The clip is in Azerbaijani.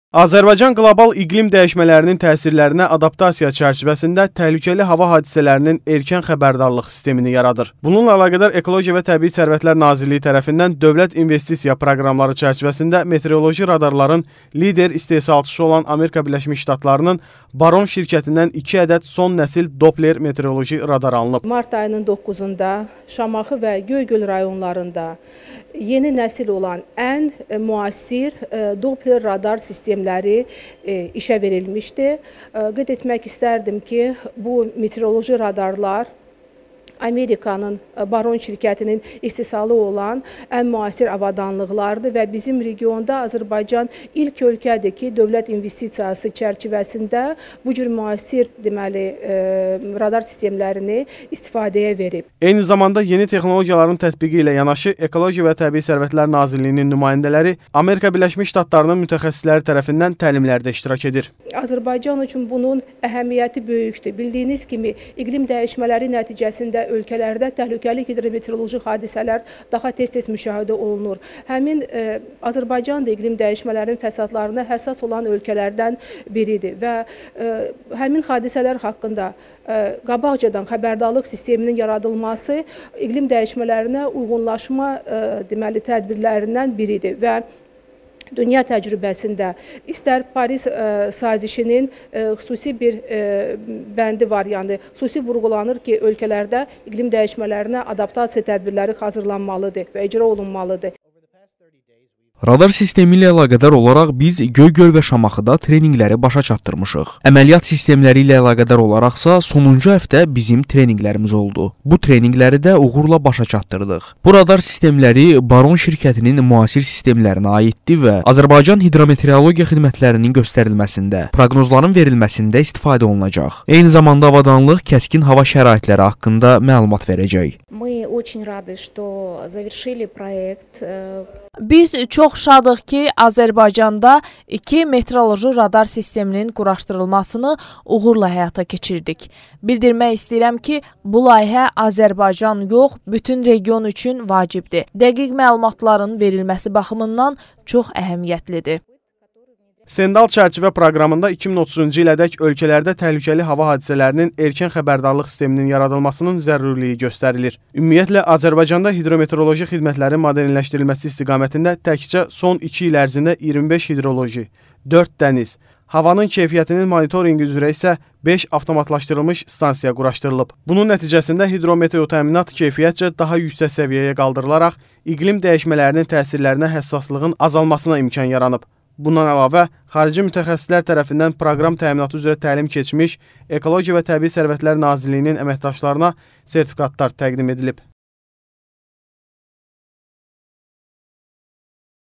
Azərbaycan qlobal iqlim dəyişmələrinin təsirlərinə adaptasiya çərçivəsində təhlükəli hava hadisələrinin erkən xəbərdarlıq sistemini yaradır. Bununla əlaqədar Ekologiya və Təbii Sərvətlər Nazirliyi tərəfindən dövlət investisiya proqramları çərçivəsində meteoroloji radarların lider istehsalçısı olan Amerika Birləşmiş Ştatlarının Baron şirkətindən 2 ədəd son nəsil Doppler meteoroloji radar alınıb. Mart ayının 9-da Şamaxı və Göygöl rayonlarında yeni nəsil olan ən müasir Doppler radar sistemləri işə verilmişdi. Qeyd etmək istərdim ki, bu meteoroloji radarlar Amerikanın Baron şirkətinin istehsalı olan ən müasir avadanlıqlardır və bizim regionda Azərbaycan ilk ölkədir ki, dövlət investisiyası çərçivəsində bu cür müasir radar sistemlərini istifadəyə verib. Eyni zamanda yeni texnologiyaların tətbiqi ilə yanaşı Ekologiya və Təbii Sərvətlər Nazirliyinin nümayəndələri Amerika Birləşmiş Ştatlarının mütəxəssisləri tərəfindən təlimlərdə iştirak edir. Azərbaycan üçün bunun əhəmiyyəti böyükdür. Bildiyiniz kimi iqlim dəyişmələri nəticəsində ölkələrdə təhlükəli hidrometeoroloji hadisələr daha tez-tez müşahidə olunur. Həmin Azərbaycan da iqlim dəyişmələrinin fəsadlarına həssas olan ölkələrdən biridir və həmin hadisələr haqqında qabaqcadan xəbərdarlıq sisteminin yaradılması iqlim dəyişmələrinə uyğunlaşma tədbirlərindən biridir və dünya təcrübəsində istər Paris sazişinin xüsusi bir bəndi var, yəni xüsusi vurğulanır ki, ölkələrdə iqlim dəyişmələrinə adaptasiya tədbirləri hazırlanmalıdır və icra olunmalıdır. Radar sistemi ilə əlaqədar olaraq biz Göygöl və Şamaxıda treninqləri başa çatdırmışıq. Əməliyyat sistemləri ilə əlaqədar olaraqsa sonuncu həftə bizim treninqlərimiz oldu. Bu treninqləri də uğurla başa çatdırdıq. Bu radar sistemləri Baron şirkətinin müasir sistemlərinə aiddir və Azərbaycan hidrometeorologiya xidmətlərinin göstərilməsində, proqnozların verilməsində istifadə olunacaq. Eyni zamanda avadanlıq kəskin hava şəraitləri haqqında məlumat verəcək. Biz çox şadıq ki, Azərbaycanda 2 meteoroloji radar sisteminin quraşdırılmasını uğurla həyata keçirdik. Bildirmək istəyirəm ki, bu layihə Azərbaycan yox, bütün region üçün vacibdir. Dəqiq məlumatların verilməsi baxımından çox əhəmiyyətlidir. Sendal çərçivə proqramında 2030-cu ilədək ölkələrdə təhlükəli hava hadisələrinin erkən xəbərdarlıq sisteminin yaradılmasının zəruriliyi göstərilir. Ümumiyyətlə, Azərbaycanda hidrometeoroloji xidmətlərin modernləşdirilməsi istiqamətində təkcə son 2 il ərzində 25 hidroloji, 4 dəniz, havanın keyfiyyətinin monitorinqi üzrə isə 5 avtomatlaşdırılmış stansiya quraşdırılıb. Bunun nəticəsində hidrometeo təminat keyfiyyətcə daha yüksək səviyyəyə qaldırılaraq iqlim dəyişmələrinin təsirlərinə həssaslığın azalmasına imkan yaranıb. Bundan əlavə, xarici mütəxəssislər tərəfindən proqram təminatı üzrə təlim keçmiş Ekologiya və Təbii Sərvətlər Nazirliyinin əməkdaşlarına sertifikatlar təqdim edilib.